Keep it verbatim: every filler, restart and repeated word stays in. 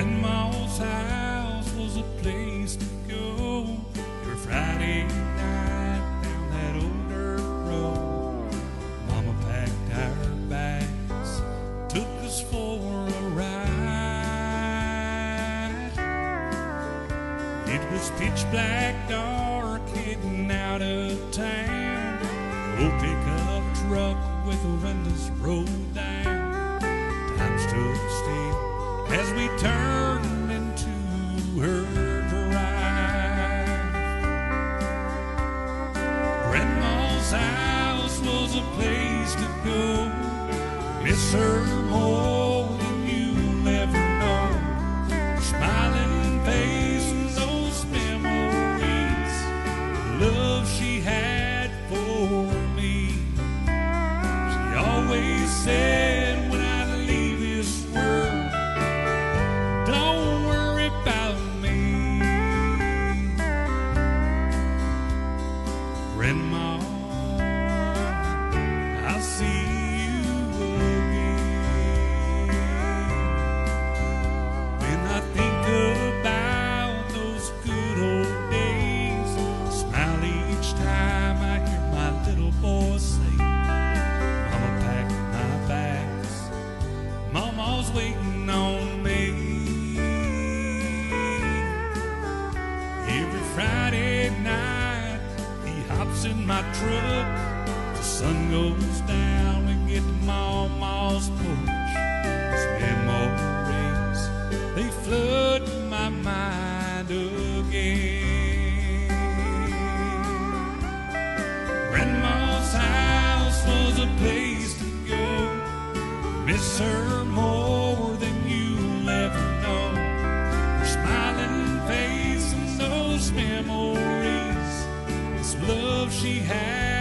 Grandma's house was a place to go every Friday night down that old dirt road. Mama packed our bags, took us for a ride. It was pitch black dark heading out of town. Old pickup truck with the windows rolled down. Time stood still as we turned into her drive. Grandma's house was a place to go. Miss her more than you'll ever know. Her smiling face and those memories, the love she had for me. She always said, when I leave this world, don't worry about me. Grandma, I'll see you again. When I think about those good old days, I smile each time I hear my little boy say, Mama packed my bags, Mama's waiting on me. Every Friday night he hops in my truck. The sun goes down, we get to Mama's porch. Those memories, they flood my mind again. Grandma's house was a place to go. Miss her more than you'll ever know. Her smiling face and those memories, this love she had